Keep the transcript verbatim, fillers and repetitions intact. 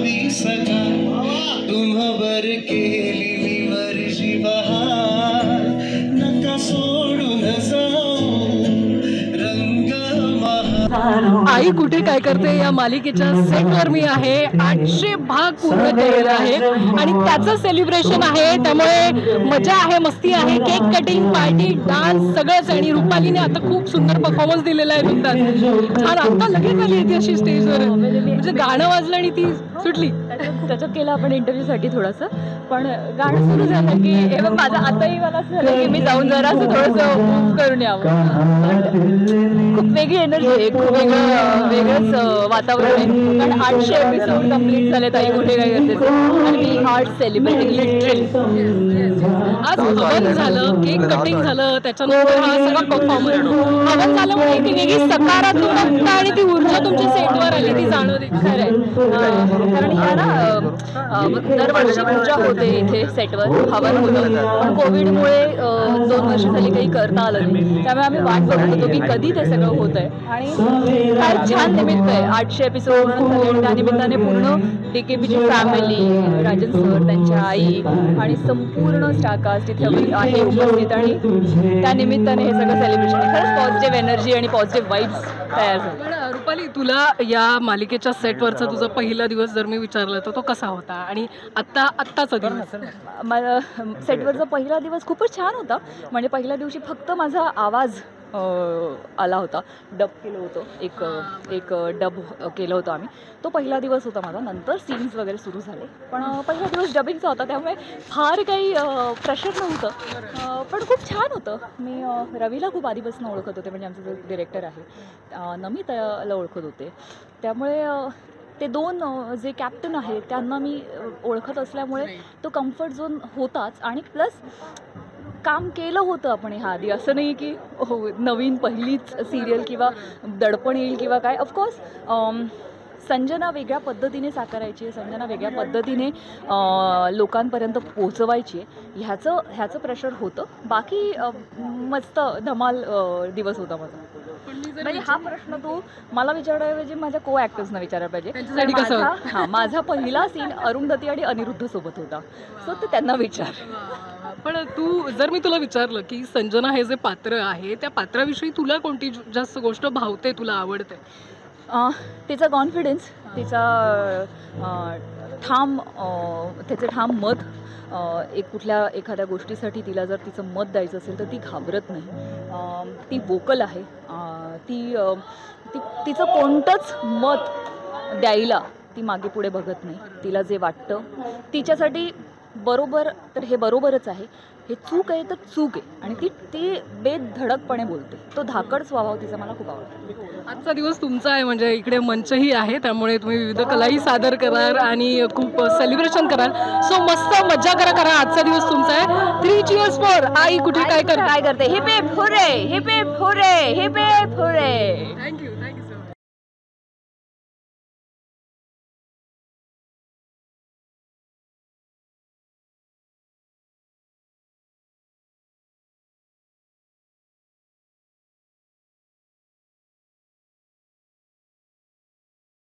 हवी सका तुम्हावर केलेली वर्षी बहार नका सोडून जाऊ रंग महा। आई कुठे काय करते या मालिकेच्या सेटवर मी आहे। आठशे भाग पूर्ण केलेले आहे आणि त्याचं सेलिब्रेशन आहे, त्यामुळे मजा आहे, मस्ती आहे, केक कटिंग, पार्टी, डान्स सगळंच। आणि रुपालीने आता खूप सुंदर परफॉर्मन्स दिलेला आहे नुकताच आणि आता लगेच आली ती अशी स्टेजवर, म्हणजे गाणं वाजलं आणि ती सुटली। त्याच्यात केलं आपण इंटरव्ह्यूसाठी थोडंसं, पण गाणं सुरू झालं की हे बघ माझं आताही मला असं झालं की मी जाऊन जरा असं थोडंसं मूव्ह करून यावं। खूप वेगळी एनर्जी आहे, खूप वेगळं वेगळंच वातावरण आहे, कारण आठशे एपिसोड कम्प्लीट झाले ताई कुठे काय करते आणि मी आर्ट सेलिब्रेटिंग लिटरली। आज हवन झालं, केक कटिंग झालं, त्याच्यानंतर हा सगळा परफॉर्मन्स हवन झाल्यामुळे एक वेगळी सकारात्मकता आणि ती ऊर्जा तुमच्या सेटवर आली, ती जाणवते। खरं आहे, कारण ह्या ना दरवर्षी पूजा होते इथे सेटवर, हवन होतं, पण कोविडमुळे दोन वर्ष झाली काही करता आलं नाही, त्यामुळे आम्ही वाट बघत होतो की कधी ते सगळं होत आहे। आणि फार छान निमित्त आहे, आठशे एपिसोड झाले आणि त्या निमित्ताने पूर्ण डी के पीची फॅमिली, राजन सर, त्यांच्या आई आणि संपूर्ण स्टारकास्ट इथे आहे उपस्थित आणि त्या निमित्ताने हे सगळं सेलिब्रेशन खरंच पॉझिटिव्ह एनर्जी आणि पॉझिटिव्ह वाईब्स तयार झाले। रुपाली, तुला या मालिकेच्या सेटवरचा तुझा पहिला दिवस जर मी विचारला तर तो कसा होता आणि आत्ता आत्ताचा दिवस? मला सेटवरचा पहिला दिवस खूपच छान होता, म्हणजे पहिल्या दिवशी फक्त माझा आवाज आला होता, डब केलं होतं, एक एक डब केलं होतं आम्ही, तो पहिला दिवस होता माझा। नंतर सीन्स वगैरे सुरू झाले, पण पहिला दिवस डबिंगचा होता, त्यामुळे फार काही प्रेशर नव्हतं, पण खूप छान होतं। मी रवीला खूप आधीपासून ओळखत होते, म्हणजे आमचे जे डिरेक्टर आहे नमिताला ओळखत होते, त्यामुळे ते दोन जे कॅप्टन आहेत त्यांना मी ओळखत असल्यामुळे तो कम्फर्ट झोन होताच। आणि प्लस काम केलं होतं आपण ह्या आधी, असं नाही की हो नवीन पहिलीच सिरियल किंवा दडपण येईल किंवा काय। ऑफकोर्स संजना वेगळ्या पद्धतीने साकारायची आहे, संजना वेगळ्या पद्धतीने लोकांपर्यंत पोहोचवायची आहे, ह्याचं ह्याचं प्रेशर होतं। बाकी मस्त धमाल दिवस होता माझा। म्हणजे हा प्रश्न तू मला विचारण्याऐवजी माझ्या को ॲक्टर्सना विचारायला पाहिजे। माझा हां माझा पहिला सीन अरुंधती आणि अनिरुद्ध सोबत होता, सो ते त्यांना विचार। पण तू जर मी तुला विचारलं की संजना हे जे पात्र आहे त्या पात्राविषयी तुला कोणती जास्त गोष्ट भावते, तुला आवडते? तिचा कॉन्फिडन्स, तिचा ठाम त्याचे ठाम मत, एक कुठल्या एखाद्या गोष्टीसाठी तिला जर तिचं मत द्यायचं असेल तर ती घाबरत नाही, ती वोकल आहे, ती ती तिचं कोणतंच मत द्यायला ती मागे पुढे बघत नाही, तिला जे वाटतं तिच्यासाठी बरोबर तर हे बरोबरच आहे, हे चूक आहे तर चूक आहे, आणि ती ती बेधडकपणे बोलते, तो धाकड स्वभाव तिचा मला खूप आवडतो। आजचा दिवस तुमचा आहे, म्हणजे इकडे मंचही आहे, त्यामुळे तुम्ही विविध कलाही सादर कराल आणि खूप सेलिब्रेशन कराल, सो मस्त मजा करा, करा आजचा दिवस तुमचा आहे। थ्री चीयर्स फॉर आई कुठे काय करते काय करते hip hip hurray, hip hip hurray, hip hip hurray. Thank you.